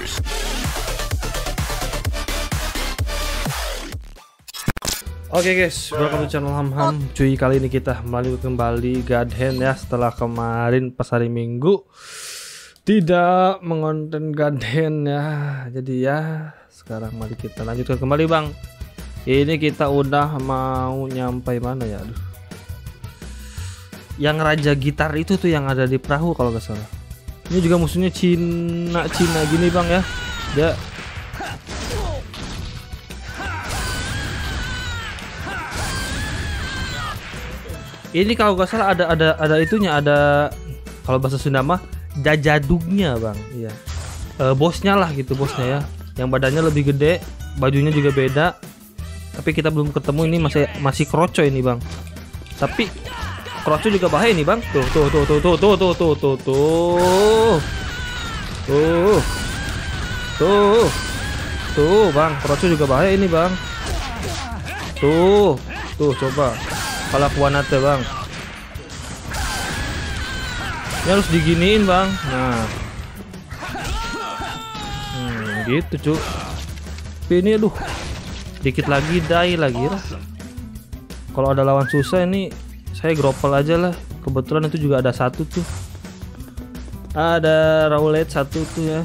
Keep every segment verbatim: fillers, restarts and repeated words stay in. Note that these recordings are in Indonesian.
Oke okay guys, welcome to channel Ham Ham. Cuy, kali ini kita melanjutkan kembali God Hand ya. Setelah kemarin pas hari Minggu tidak mengonten God Hand ya. Jadi ya, sekarang mari kita lanjutkan kembali bang. Ini kita udah mau nyampe mana ya? Aduh. Yang raja gitar itu tuh yang ada di perahu kalau nggak salah. Ini juga musuhnya Cina Cina gini bang ya. Dia ini kalau nggak salah ada ada ada itunya, ada kalau bahasa Sunda mah jajadugnya bang. Iya, e, bosnya lah gitu, bosnya ya, yang badannya lebih gede, bajunya juga beda. Tapi kita belum ketemu, ini masih masih kroco ini bang. Tapi kroco juga bahaya ini bang. Tuh tuh tuh tuh tuh tuh tuh tuh tuh tuh tuh tuh tuh bang, kroco juga bahaya ini bang. Tuh tuh coba kalau kuanate bang, ini harus diginiin bang. Nah, hmm, gitu cuk. Tapi ini aduh, dikit lagi die lagi lah. Kalau ada lawan susah ini saya gropel aja lah. Kebetulan itu juga ada satu tuh, ada Rowlet satu tuh ya.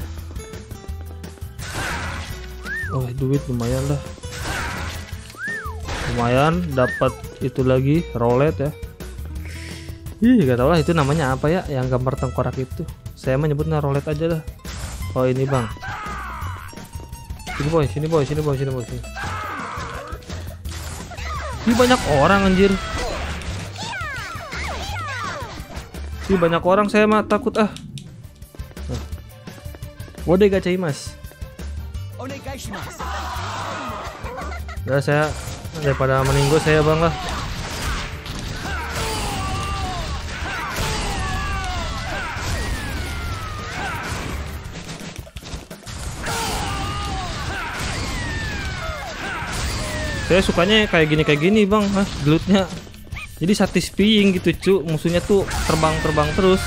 Oh duit lumayan lah, lumayan dapat itu lagi Rowlet ya. Ih gak tau lah itu namanya apa ya, yang gambar tengkorak itu. Saya menyebutnya Rowlet aja lah. Oh ini bang, sini boy, sini boy, sini boy, sini boy, sini. Ini banyak orang anjir. Ini banyak orang, saya mah takut ah. Nah. Wode gachaimasu. Udah saya daripada meninggal saya bang lah. Saya sukanya kayak gini kayak gini bang, ah, gelutnya. Jadi satisfying gitu cu, musuhnya tuh terbang-terbang terus.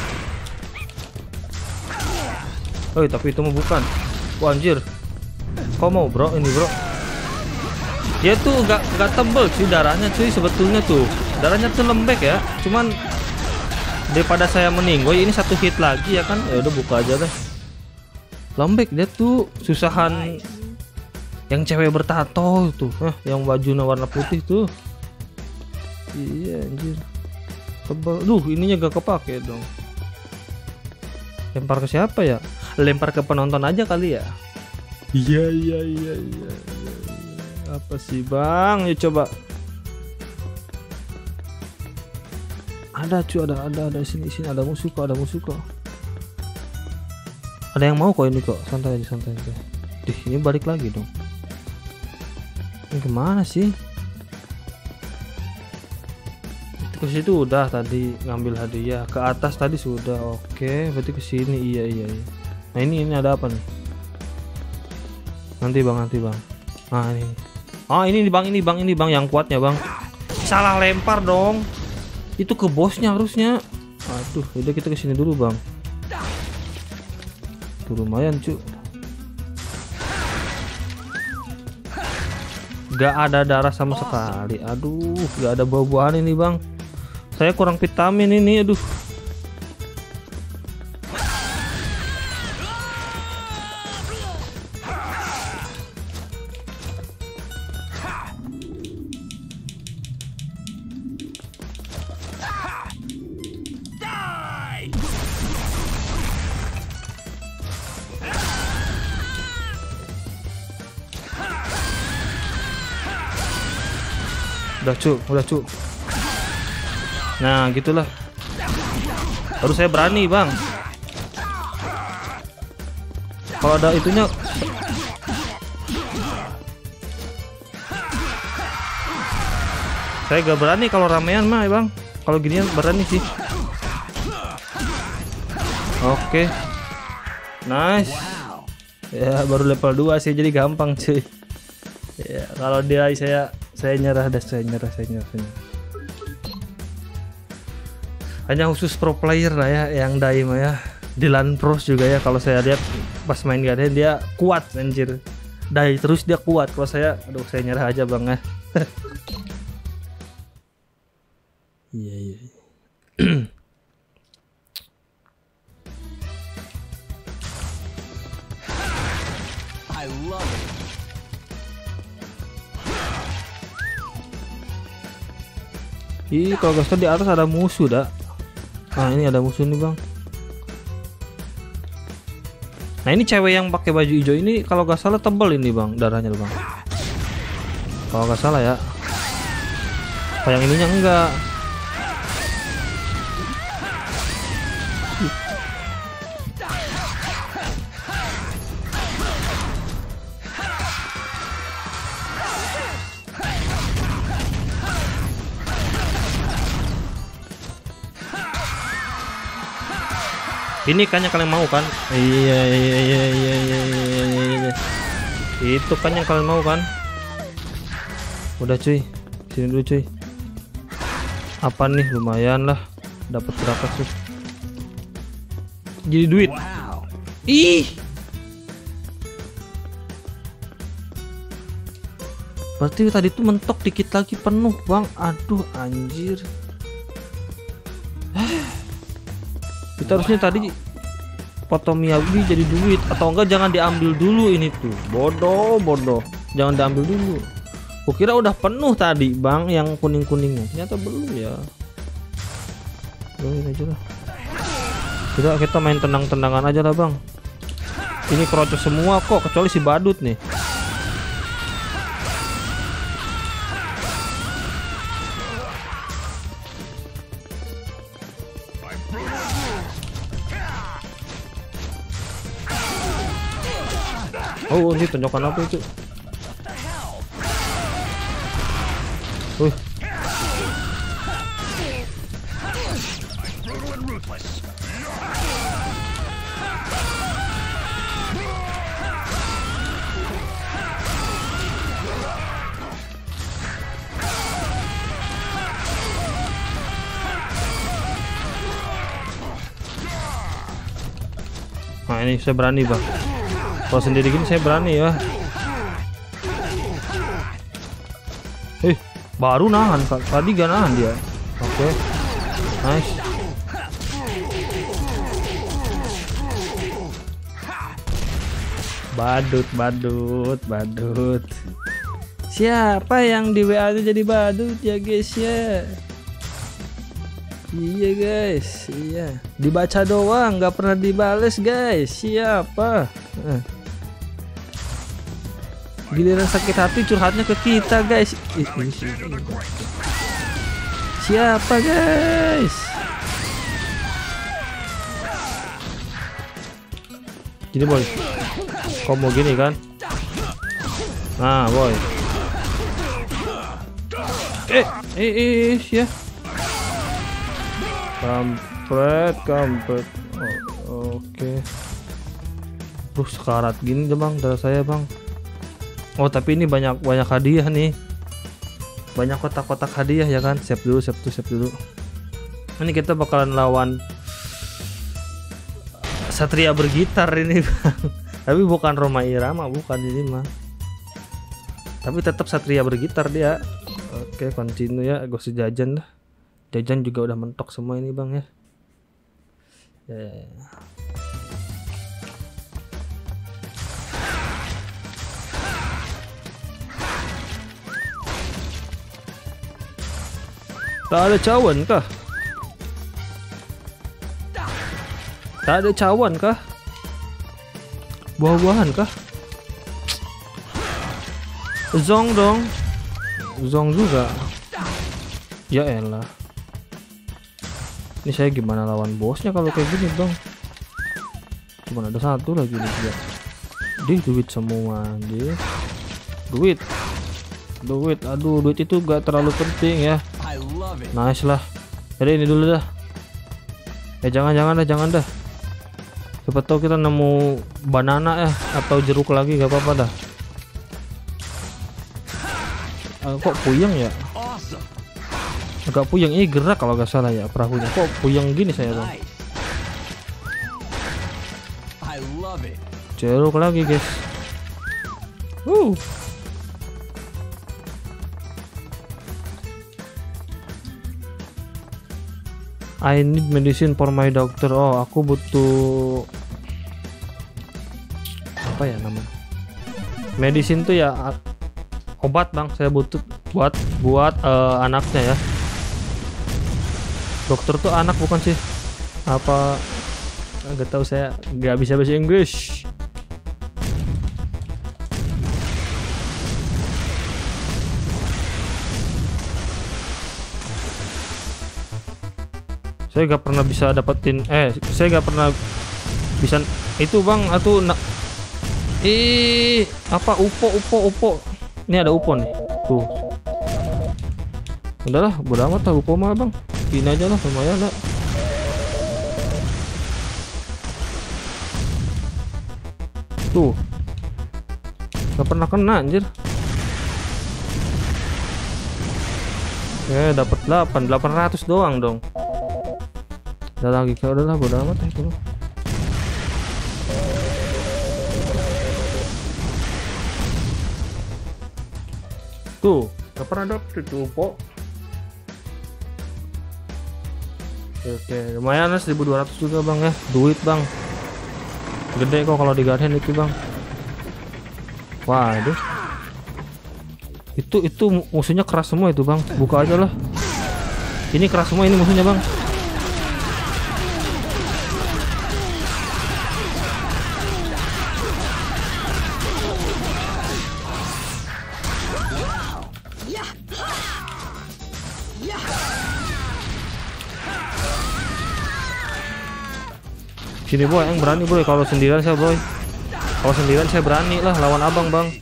Oh tapi itu mah bukan. Wah anjir, kok mau bro ini bro? Dia tuh gak, gak tebel sih darahnya cuy, sebetulnya tuh darahnya tuh lembek ya. Cuman daripada saya meninggal ini satu hit lagi ya kan, ya udah buka aja deh. Lembek dia tuh, susahan yang cewek bertato tuh, eh, yang bajunya warna putih tuh. Iya anjir, tebel. Duh ininya gak kepake dong. Lempar ke siapa ya? Lempar ke penonton aja kali ya. Iya iya iya iya. Apa sih bang? Ya coba. Ada cuy, ada ada ada sini sini ada musuh kok, ada musuh kok. Ada yang mau kok ini kok, santai aja santai aja. Dih ini balik lagi dong. Ini kemana sih? Itu ke situ udah tadi ngambil hadiah, ke atas tadi sudah. Oke, berarti ke sini. Iya iya iya. Nah ini ini ada apa nih? Nanti bang, nanti bang. Nah ini. Ah ini nih bang, ini bang, ini bang yang kuatnya bang. Salah lempar dong. Itu ke bosnya harusnya. Aduh, udah kita kesini dulu bang. Tuh lumayan cu. Gak ada darah sama sekali. Aduh, gak ada buah-buahan ini bang. Saya kurang vitamin ini, aduh. Udah cu, udah cu. Nah gitulah. Baru saya berani bang. Kalau ada itunya. Saya gak berani kalau ramean mah bang. Kalau ginian berani sih. Oke, nice. Ya baru level dua sih, jadi gampang cuy. Ya kalau dia saya saya nyerah dah, saya nyerah, saya nyerah, saya nyerah. Hanya khusus pro player lah ya yang daim ya. Dylan Pros juga ya, kalau saya lihat pas main Garden dia kuat anjir. Dai terus dia kuat. Kalau saya aduh saya nyerah aja bang ya. Iya iya. I love it. Ih, kalau gak salah di atas ada musuh dah. Nah ini ada musuh nih bang. Nah ini cewek yang pakai baju hijau ini kalau gak salah tebal ini bang darahnya bang. Kalau gak salah ya. Kayak ininya enggak. Ini kan yang kalian mau kan? Iya iya iya iya iya iya iya. Itu kan yang kalian mau kan? Udah cuy, sini dulu cuy. Apa nih lumayan lah, dapat berapa sih? Jadi duit. Wow. Ih. Berarti tadi tuh mentok dikit lagi penuh bang. Aduh anjir. Kita harusnya tadi foto Miyagi jadi duit atau enggak jangan diambil dulu ini tuh. Bodoh, bodoh. Jangan diambil dulu. Kukira udah penuh tadi, Bang, yang kuning-kuningnya. Ternyata belum ya. Belum aja lah. Kita kita main tenang-tenangan aja lah, Bang. Ini kroco semua kok kecuali si badut nih. Oh, ini tonjokan apa itu? Wih. Nah, ini saya berani, Bang. Kalau sendiri gini saya berani ya. Eh, baru nahan. Tadi gak nahan dia. Oke. Okay. Nice. Badut, badut, badut. Siapa yang di W A itu jadi badut ya, guys ya? Iya, guys. Iya. Dibaca doang, nggak pernah dibales, guys. Siapa? Eh. Giliran sakit hati curhatnya ke kita, guys. Siapa, guys? Gini, boy. Kok mau gini kan? Nah, boy. Eh, eh, eh, ya. Kampret, kampret. Oh, oke. Okay. Terus sekarat gini deh, Bang, darah saya, Bang. Oh, tapi ini banyak banyak hadiah nih. Banyak kotak-kotak hadiah ya kan. Save dulu, save dulu, save dulu. Ini kita bakalan lawan Satria bergitar ini, Bang. Tapi bukan Rhoma Irama, bukan ini mah. Tapi tetap Satria bergitar dia. Oke, continue ya. Gue sejajan dah. Jajan juga udah mentok semua ini, Bang ya. Ya, ya, ya. Tak ada cawan kah? Tak ada cawan kah? Buah-buahan kah? Zong dong. Zong juga. Ya elah. Ini saya gimana lawan bosnya kalau kayak gini, Bang? Cuma ada satu lagi nih dia. Dih, duit semua, dia. Duit. Duit. Aduh, duit itu gak terlalu penting ya. Nice lah. Jadi ini dulu dah. Eh jangan jangan dah, jangan dah. Siapa tahu kita nemu banana ya atau jeruk lagi, gak apa-apa dah. Uh, kok puyeng ya? Agak puyeng, ini gerak kalau gak salah ya perahunya. Kok puyeng gini saya, Bang? Ceruk lagi guys. Uh. I need medicine for my doctor. Oh, aku butuh apa ya namanya? Medicine tuh ya obat bang. Saya butuh buat buat uh, anaknya ya. Dokter tuh anak bukan sih? Apa? Nggak tahu, saya nggak bisa bahasa Inggris. Saya gak pernah bisa dapetin eh saya gak pernah bisa itu bang atau na, ih apa upo upo upo ini ada upo nih tuh. Udahlah bodo amat lah upo mah bang, ini aja lah lumayan lah. Tuh gak pernah kena anjir. Eh dapat delapan delapan ratus doang dong. Udah lagi kayak udahlah bodo amat ya dulu. Tuh, gak pernah dapet tuh, po. Oke, oke, lumayan lah seribu dua ratus juga bang ya, duit bang. Gede kok kalau digadein itu bang. Waduh. Itu itu musuhnya keras semua itu bang. Buka aja lah. Ini keras semua ini musuhnya bang. Sini boy, yang berani boy. Kalau sendirian saya boy, kalau sendirian saya berani lah lawan abang bang.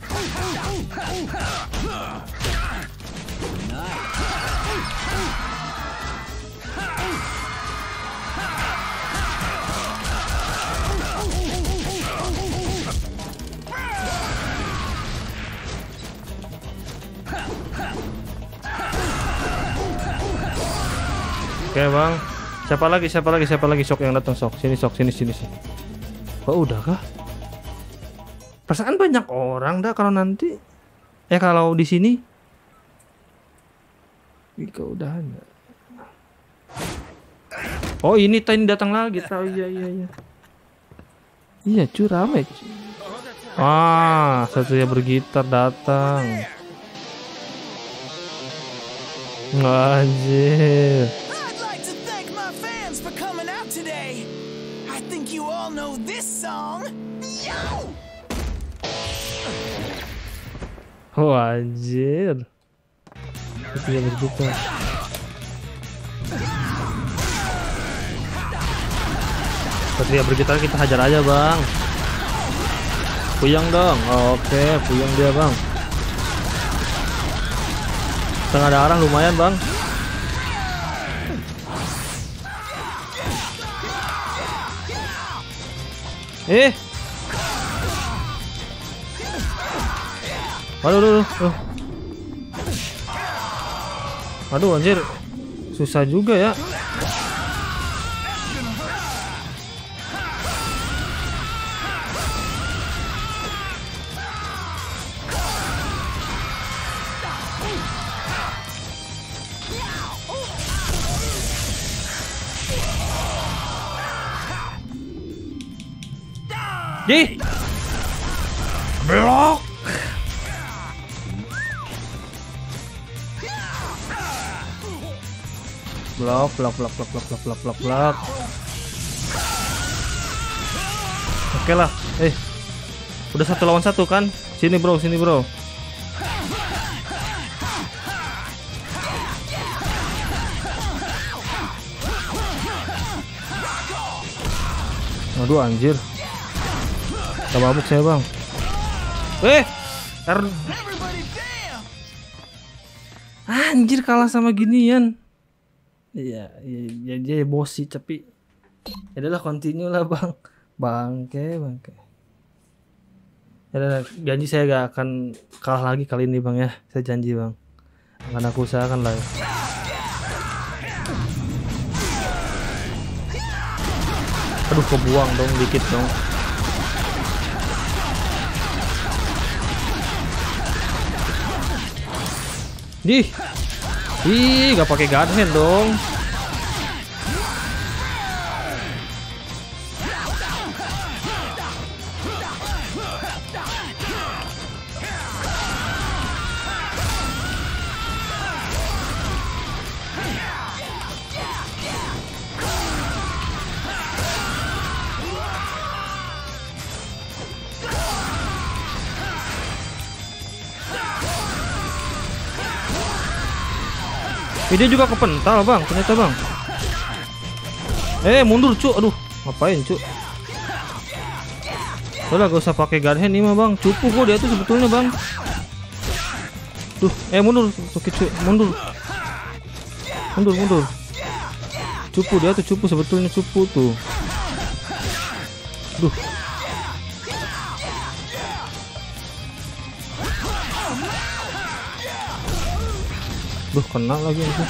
Oke bang. Siapa lagi? Siapa lagi? Siapa lagi? Sok yang datang sok. Sini sok, sini sini sini. Oh udah kah? Perasaan banyak orang dah kalau nanti. Eh kalau di sini. Ika udah ada. Oh ini Tiny datang lagi. Tahu iya iya iya. Iya cu rame. Ah Satria bergitar datang. Anjir. Know this song? Yo! Oh anjir. Itu yang berbuka. Ketika bergitar kita hajar aja bang. Puyang dong. Oke puyang dia bang. Tengah darah lumayan bang. Eh, aduh, aduh, aduh, aduh, anjir, susah juga ya. Di blok. Blok, blok, blok, blok, blok, blok, blok, blok, blok. Oke lah, eh, udah satu lawan satu kan? Sini bro, sini bro. Aduh anjir. Gak mabuk saya bang. Eh, anjir kalah sama ginian. Iya, iya, dia emosi tapi. Ya adalah continue lah bang. Bangke, bangke. Ya janji saya gak akan kalah lagi kali ini bang ya. Saya janji bang. Akan aku usahakan lah. Aduh kebuang dong dikit dong. Dih. Ih, gak pakai guard hand dong. Eh, dia juga kepental bang, ternyata bang. Eh mundur cu, aduh ngapain cu? Udah gak usah pakai guard hand ini mah bang, cupu kok dia tuh sebetulnya bang. Duh, eh mundur, oke cu, mundur, mundur mundur. Cupu dia tuh cupu sebetulnya cupu tuh. Duh. Duh kena lagi itu.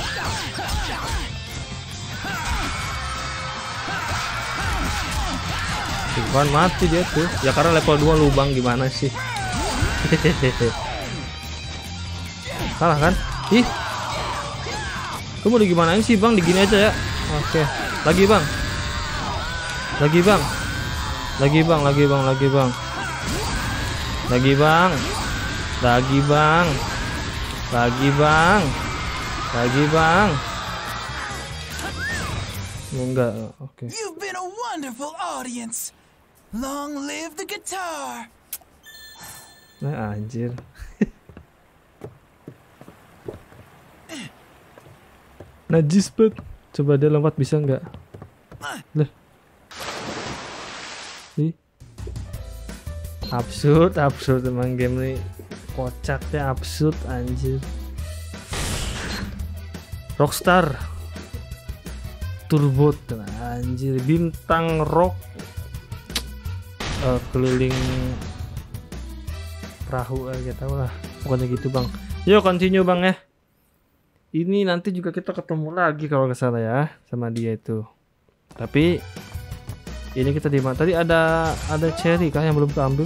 Bukan mati dia tuh. Ya karena level dua lubang gimana sih? Salah kan? Ih. Kamu udah gimanain sih bang? Digini aja ya. Oke. Lagi bang. Lagi bang. Lagi bang, lagi bang, lagi bang. Lagi bang. Lagi bang. Lagi bang. Lagi bang. Enggak, oke. Okay. You've been a wonderful audience. Long live the guitar. Nah anjir. Najis bet. Coba dia lompat bisa nggak? Lah. Ih. Absurd, absurd emang game ini. Kocaknya absurd anjir. Rockstar Turbo anjir, bintang rock uh, keliling perahu aja tau lah pokoknya gitu bang. Yuk continue bang ya. Ini nanti juga kita ketemu lagi kalau nggak salah ya sama dia itu. Tapi ini kita di mana tadi ada ada cherry kah yang belum keambil?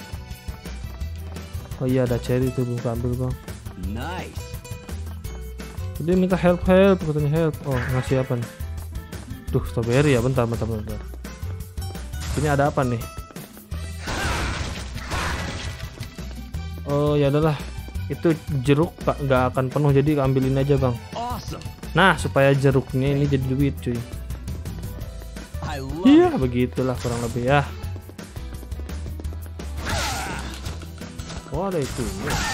Oh iya ada cherry itu belum keambil bang. Nice. Dia minta help help katanya help. Oh ngasih apa nih? Duh strawberry ya, bentar bentar bentar. Ini ada apa nih? Oh ya adalah itu jeruk pak nggak akan penuh jadi ambilin aja bang. Awesome. Nah supaya jeruknya ini jadi duit cuy. Iya begitulah kurang lebih ya. Oh ada itu.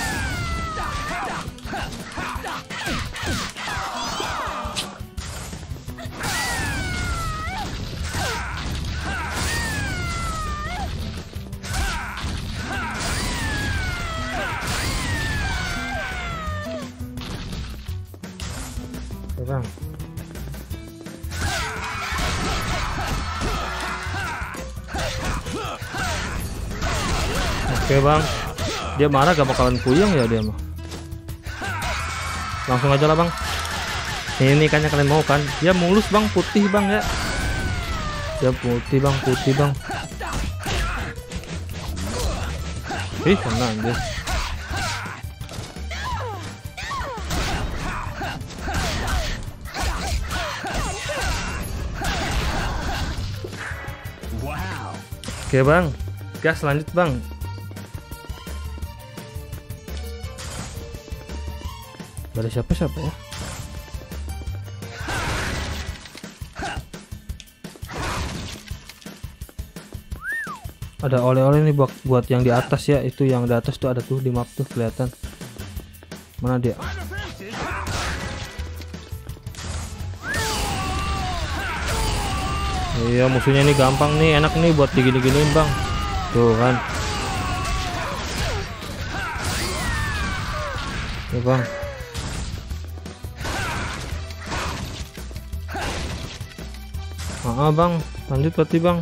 Bang. Oke bang, dia marah gak bakalan puyeng ya dia mah. Langsung aja lah bang. Ini kan yang kalian mau kan? Dia mulus bang, putih bang ya. Dia putih bang, putih bang. Ih kena anjir. Oke bang, gas lanjut bang. Gak ada siapa-siapa ya. Ada oleh-oleh nih buat buat yang di atas ya. Itu yang di atas tuh ada tuh di map tuh kelihatan. Mana dia? Iya musuhnya ini gampang nih, enak nih buat digini-giniin bang. Tuh kan. Tuh bang. Ah bang, lanjut berarti bang.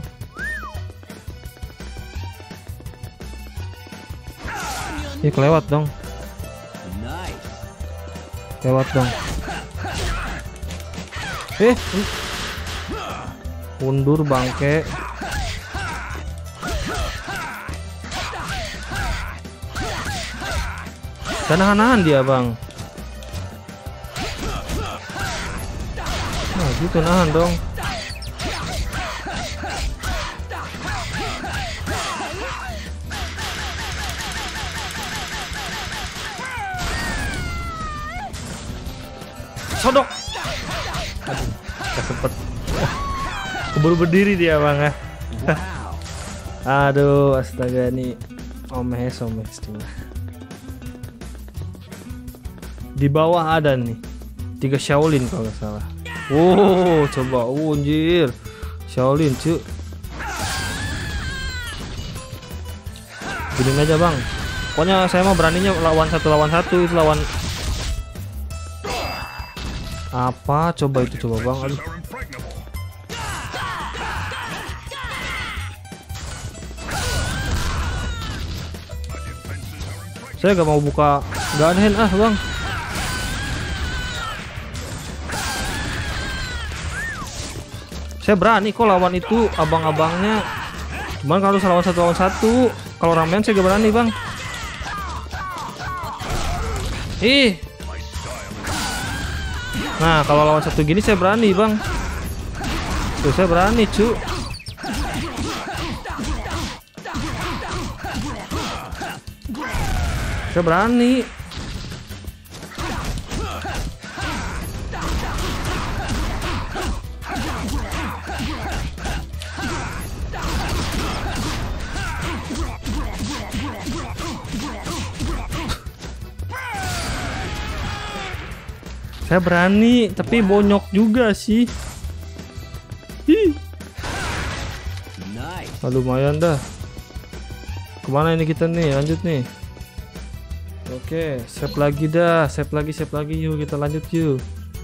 Ih kelewat dong. Lewat dong. Eh. Mundur bangke. Dan nahan-nahan dia bang. Gitu nahan dong. Sodok. Aduh, gak sempet. Keburu berdiri dia bang ya. Aduh, astaga nih. Omes, omes cuma. Di bawah ada nih tiga Shaolin kalau nggak salah. Wow, coba, oh, anjir, Shaolin cu. Gini aja bang. Pokoknya saya mau beraninya lawan satu lawan satu itu lawan. Apa? Coba itu coba bang. Aduh. Saya gak mau buka, gak ada hand ah bang. Saya berani kok lawan itu abang-abangnya. Cuman kalau lawan satu lawan satu, kalau ramean saya gak berani bang. Ih. Nah kalau lawan satu gini saya berani bang. Tuh saya berani cu. Saya berani. Saya berani, tapi bonyok juga sih. Hi. Ah, lumayan dah. Kemana ini kita nih? Lanjut nih. Oke, save lagi dah, save lagi, save lagi yuk, kita lanjut yuk.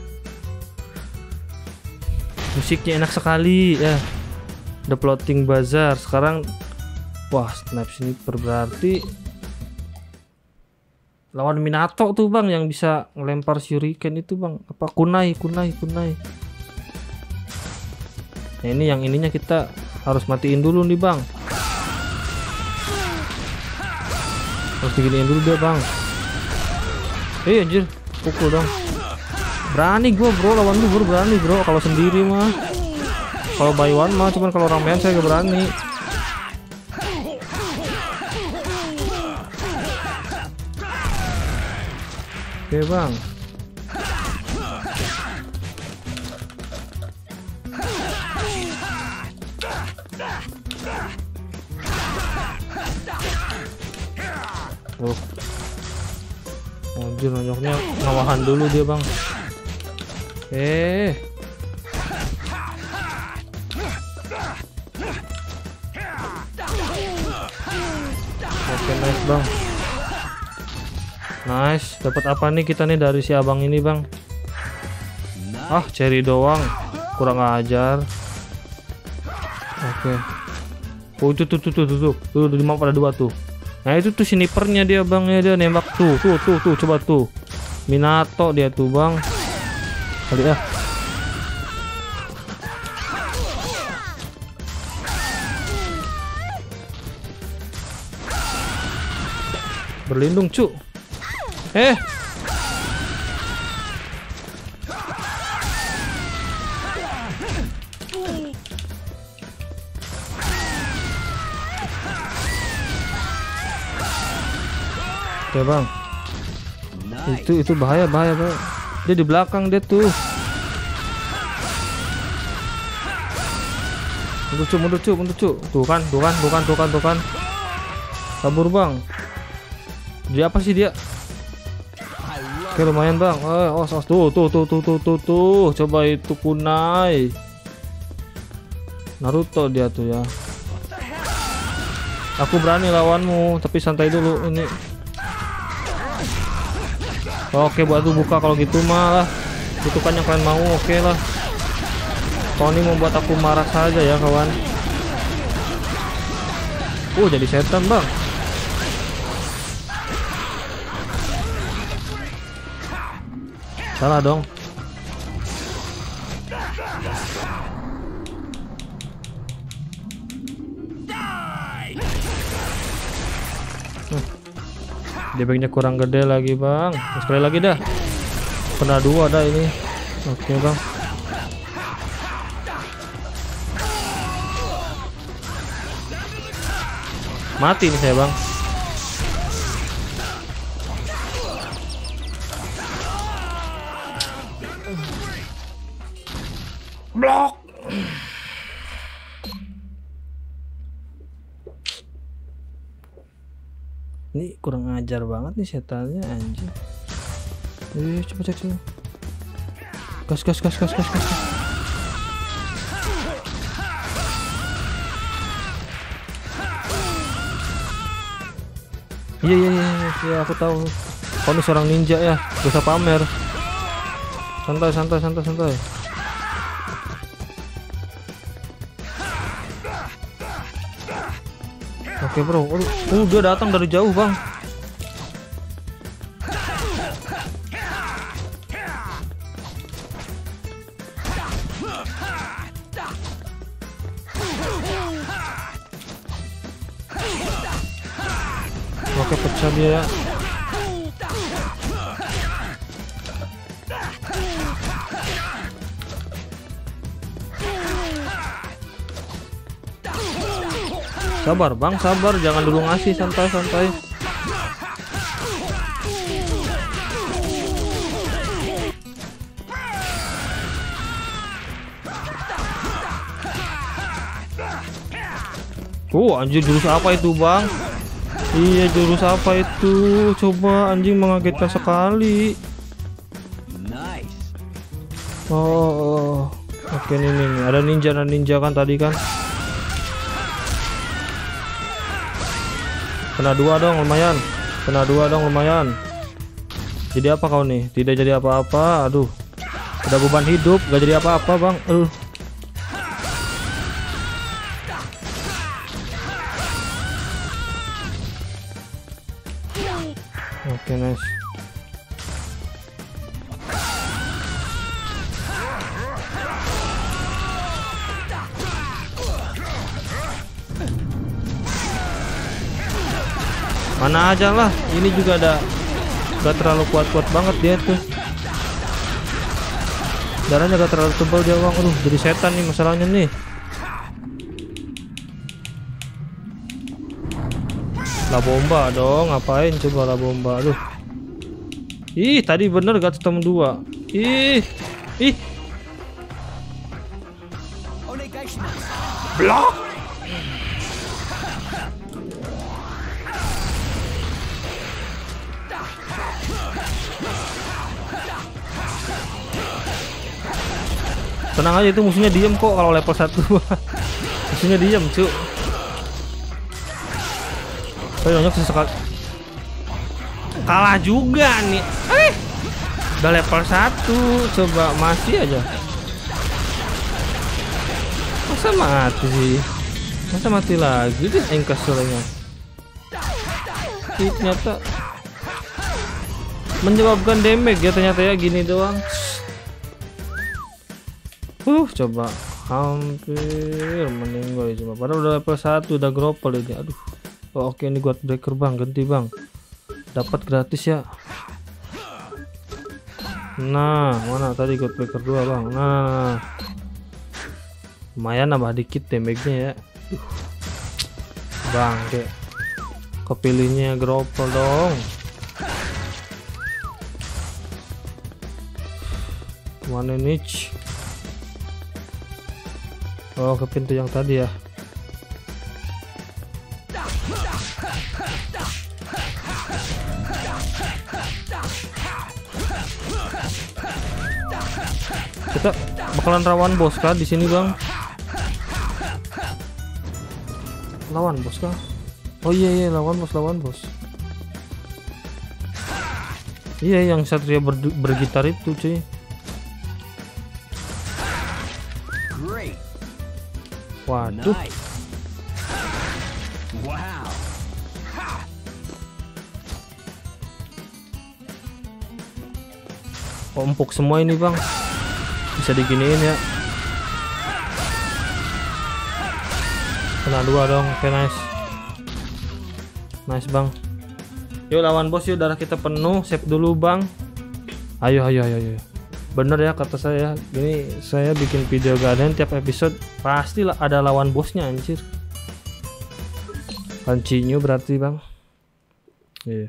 Musiknya enak sekali ya. The Floating Bazaar. Sekarang wah, Snipe Sniper berarti lawan Minato tuh bang yang bisa ngelempar shuriken itu bang. Apa kunai, kunai, kunai. Nah, ini yang ininya kita harus matiin dulu nih bang. Harus diginiin dulu dia bang. Eh anjir, pukul dong. Berani gue bro lawan lu bro, berani bro. Kalau sendiri mah, kalau by one mah, cuman kalau ramean saya gak berani. Oke bang. Oh. Anjir, nonyoknya ngawahan dulu dia bang. Eh. Oke, nice bang. Nice, dapat apa nih kita nih dari si abang ini bang? Ah, cherry doang, kurang ajar. Oke. Oh itu tuh tuh tuh tuh tuh, tuh lima pada dua tuh. Nah itu tuh snipernya dia bang ya, dia nembak tuh tuh tuh tuh coba tuh. Minato dia tuh bang. Kali ya. Berlindung cu. Eh. Oke bang. Itu itu bahaya bahaya bang. Dia di belakang dia tuh. Mundur cu, mundur cu, mundur cu. Tuh kan, tuh kan, tuh kan, tuh kan, tuh kan. Kabur bang. Dia apa sih dia? Oke lumayan bang. Eh, oh, oh, tuh, tuh, tuh, tuh, tuh, tuh, tuh. Coba itu kunai. Naruto dia tuh ya. Aku berani lawanmu, tapi santai dulu ini. Oke, buat lu buka kalau gitu malah. Itu kan yang kalian mau, oke lah. Kalau ini membuat aku marah saja ya kawan. Oh jadi setan bang. Salah dong. Hmm. Debeknya kurang gede lagi bang. Sekali lagi dah. Kena dua dah ini. Oke bang. Mati nih saya bang. Blok. Ini kurang ajar banget nih setannya anjing. Eh, coba cek sini. Gas gas gas gas gas gas. Iya iya iya iya aku tahu. Kau ini seorang ninja ya, gak usah pamer. Santai santai santai santai. Oke bro, aduh, uh, dia datang dari jauh bang. Oke pecah dia. Sabar bang, sabar, jangan dulu ngasih, santai-santai. Oh anjir, jurus apa itu bang? Iya jurus apa itu? Coba anjing, mengagetkan sekali. Oh, oh. Oke nih, nih ada ninja dan ninja kan tadi kan? Kena dua dong lumayan. Kena dua dong lumayan. Jadi apa kau nih? Tidak jadi apa-apa. Aduh. Ada beban hidup, gak jadi apa-apa bang. Aduh. Oke nice. Mana aja lah, ini juga ada, gak terlalu kuat-kuat banget dia tuh. Darahnya gak terlalu tebal dia bang. Aduh, jadi setan nih masalahnya nih. La bomba dong, ngapain coba la bomba. Aduh. Ih, tadi bener gak ketemu dua. Ih, ih. Blok. Tenang aja, itu musuhnya diem kok kalau level satu. Musuhnya diem cu. Saya nyok sesekali. Kalah juga nih. Eh, udah level satu, coba masih aja. Masa mati sih? Masa mati lagi deh engkas soalnya. Ternyata menyebabkan damage ya ternyata ya, gini doang. Uh, coba hampir meninggal ya, cuma padahal udah level satu, udah gropel ini. Aduh. Oh, oke ini God Breaker bang, ganti bang. Dapat gratis ya. Nah, mana tadi God Breaker dua bang. Nah. Lumayan nambah dikit damage-nya ya. Uh. Bang, kayak kepilihnya gropel dong. Mana niche? Oh, ke pintu yang tadi ya. Kita bakalan rawan bos kah di sini, Bang? Lawan bos kah? Oh iya iya, lawan bos, lawan bos. Iya, yang Satria ber bergitar itu, cuy. Waduh. Wow. Oh, empuk semua ini, Bang. Bisa diginiin ya. Kena dua dong. Oke, nice. Nice, Bang. Yuk lawan bos yuk, darah kita penuh. Save dulu, Bang. Ayo, ayo, ayo, ayo. Bener ya kata saya, gini saya bikin video garden tiap episode pastilah ada lawan bosnya anjir. Continue berarti bang. Iya.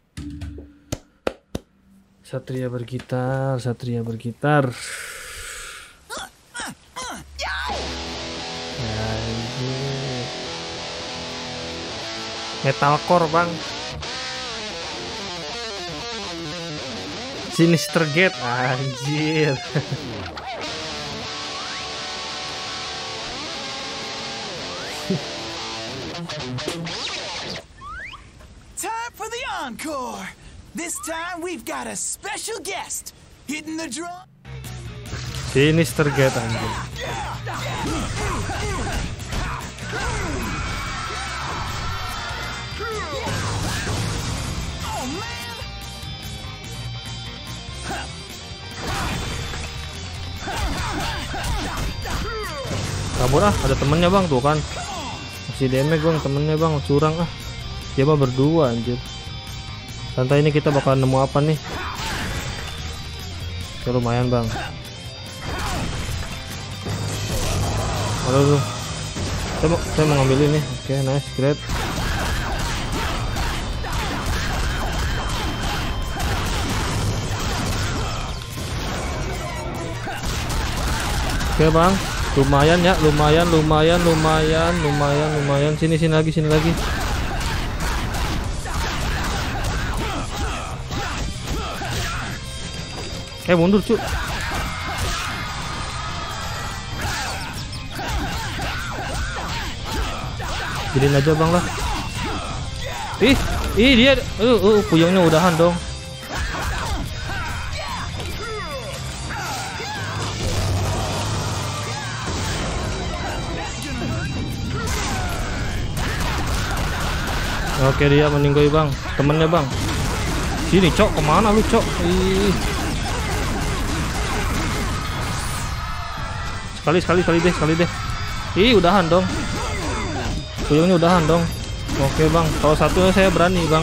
Satria bergitar, Satria bergitar. Anjir. Metalcore bang. Sinister Gate anjir. Time for the encore. This time we've got a special guest hitting the drum. Sinister Gate anjir. Oh man. Kabur ah, ada temennya bang tuh kan. Masih damage bang temennya bang, curang ah. Dia mah berdua anjir. Santai, ini kita bakal nemu apa nih? Oke, lumayan bang. Aduh, tuh. Saya mau, saya mau ngambil ini. Oke, nice, great. Oke bang, lumayan ya, lumayan, lumayan, lumayan, lumayan, lumayan. Sini, sini lagi, sini lagi. Eh mundur cu. Jadiin aja bang lah. Ih, ih dia, uh, uh, puyungnya udahan dong. Oke, dia meninggoy bang, temennya bang. Sini cok, kemana lu cok? Ih. Sekali, sekali, sekali deh, sekali deh. Ih, udahan dong. Puyungnya udahan dong. Oke bang, kalau satu saya berani bang.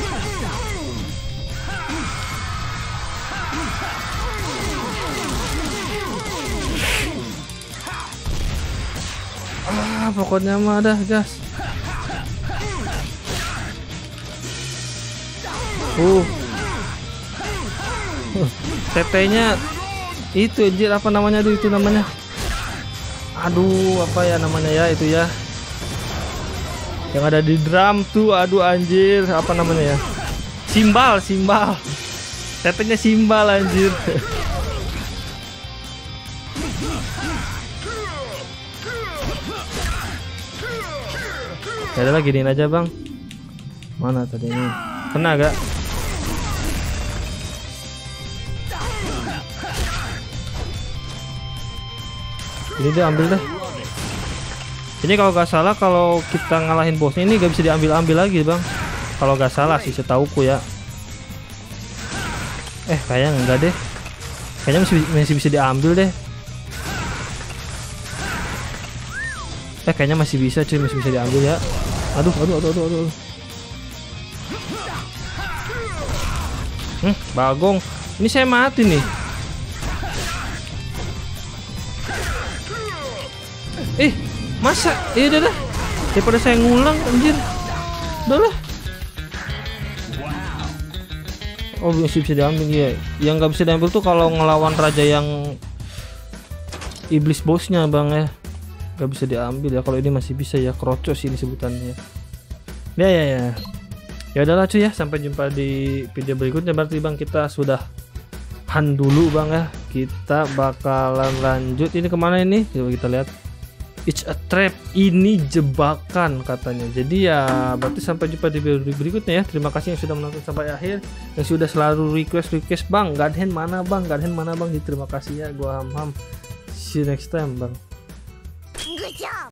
Ah, pokoknya mah dah gas. Uh, uh T T-nya itu anjir, apa namanya tuh, itu namanya. Aduh, apa ya namanya ya itu ya. Yang ada di drum tuh, aduh anjir, apa namanya ya? Simbal, simbal. T T-nya simbal anjir. Ya udah giniin aja bang. Mana tadi ini? Kena gak? Ini dia ambil deh. Ini kalau gak salah, kalau kita ngalahin bosnya ini gak bisa diambil-ambil lagi bang. Kalau gak salah sih setauku ya. Eh kayaknya enggak deh. Kayaknya masih, masih bisa diambil deh. Eh kayaknya masih bisa cuy, masih bisa diambil ya. Aduh, aduh, aduh, aduh, aduh. Hmm, bagong. Ini saya mati nih. Eh, masa? Eh, udah dah. Daripada saya ngulang, anjir. Udah lah. Oh, masih bisa diambil ya. Yang nggak bisa diambil tuh kalau ngelawan raja yang iblis bosnya, bang ya. Nggak bisa diambil ya. Kalau ini masih bisa ya. Krocos ini sebutannya. Ya, ya, ya. Ya udahlah cuy ya. Sampai jumpa di video berikutnya. Berarti bang kita sudah han dulu bang ya. Kita bakalan lanjut. Ini kemana ini? Coba kita lihat. It's a trap, ini jebakan katanya. Jadi ya berarti sampai jumpa di video berikutnya ya. Terima kasih yang sudah menonton sampai akhir, yang sudah selalu request request bang Godhand mana bang Godhand mana bang. Jadi terima kasih ya, gua ham ham. See you next time bang. Good job.